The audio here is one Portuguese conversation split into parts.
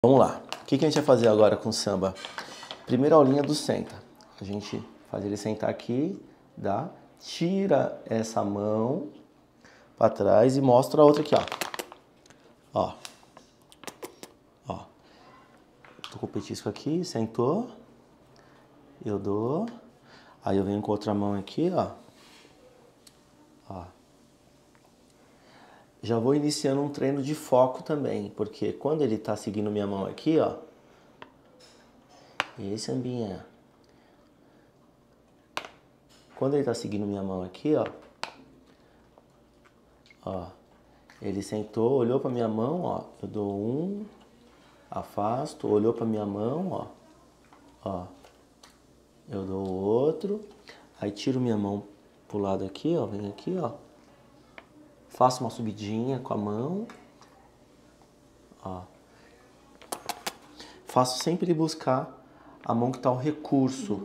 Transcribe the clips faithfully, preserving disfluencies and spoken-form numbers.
Vamos lá, o que, que a gente vai fazer agora com o samba? Primeira aulinha do senta. A gente faz ele sentar aqui, dá, tira essa mão para trás e mostra a outra aqui, ó. Ó. Ó. Tô com o petisco aqui, sentou. Eu dou. Aí eu venho com a outra mão aqui, ó. Ó. Já vou iniciando um treino de foco também, porque quando ele tá seguindo minha mão aqui, ó. E aí, sambinha. Quando ele tá seguindo minha mão aqui, ó. Ó. Ele sentou, olhou pra minha mão, ó. Eu dou um, afasto, olhou pra minha mão, ó. Ó. Eu dou o outro. Aí tiro minha mão pro lado aqui, ó. Vem aqui, ó. Faço uma subidinha com a mão. Ó. Faço sempre ele buscar a mão que tá o recurso.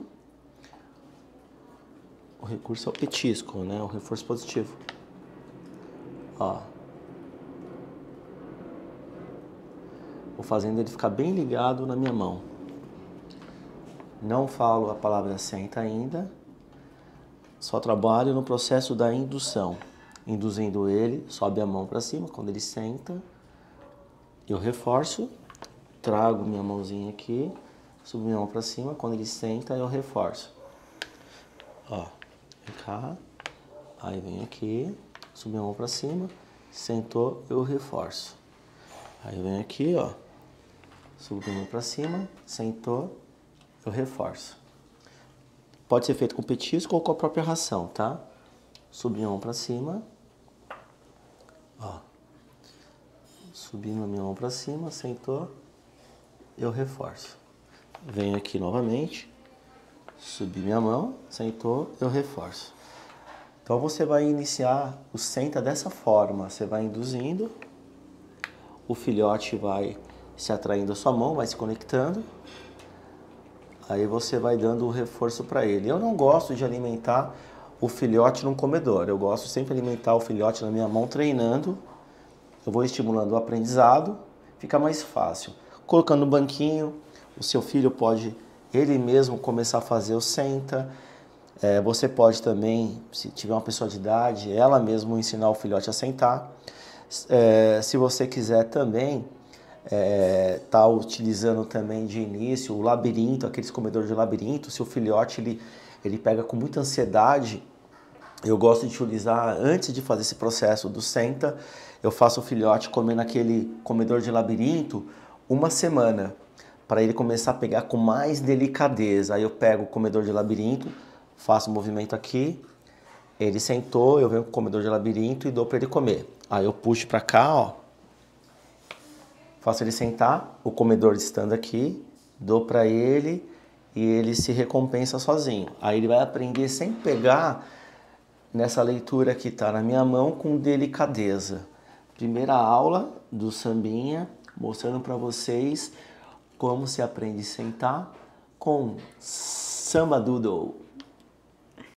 O recurso é o petisco, né? O reforço positivo. Ó. Vou fazendo ele ficar bem ligado na minha mão. Não falo a palavra senta ainda. Só trabalho no processo da indução. Induzindo ele, sobe a mão para cima. Quando ele senta, eu reforço. Trago minha mãozinha aqui. Subo minha mão para cima. Quando ele senta, eu reforço. Ó, vem cá. Aí vem aqui. Subo minha mão para cima. Sentou, eu reforço. Aí vem aqui, ó. Subo minha mão para cima. Sentou, eu reforço. Pode ser feito com petisco ou com a própria ração, tá? Subi minha mão para cima. Ó. Subindo a minha mão para cima, sentou, eu reforço. Venho aqui novamente. Subi minha mão, sentou, eu reforço. Então você vai iniciar o senta dessa forma. Você vai induzindo. O filhote vai se atraindo à sua mão, vai se conectando. Aí você vai dando o reforço para ele. Eu não gosto de alimentar o filhote num comedor. Eu gosto sempre de alimentar o filhote na minha mão, treinando. Eu vou estimulando o aprendizado, fica mais fácil. Colocando no banquinho, o seu filho pode ele mesmo começar a fazer o senta. É, você pode também, se tiver uma pessoa de idade, ela mesma ensinar o filhote a sentar. É, se você quiser também, é, tá utilizando também de início o labirinto, aqueles comedores de labirinto. Se o filhote ele, ele pega com muita ansiedade, eu gosto de utilizar, antes de fazer esse processo do senta, eu faço o filhote comer naquele comedor de labirinto uma semana, para ele começar a pegar com mais delicadeza. Aí eu pego o comedor de labirinto, faço o movimento aqui, ele sentou, eu venho com o comedor de labirinto e dou para ele comer. Aí eu puxo para cá, ó, faço ele sentar, o comedor estando aqui, dou para ele e ele se recompensa sozinho. Aí ele vai aprender sem pegar nessa leitura que está na minha mão com delicadeza. Primeira aula do sambinha, mostrando para vocês como se aprende a sentar com Samba Doodle.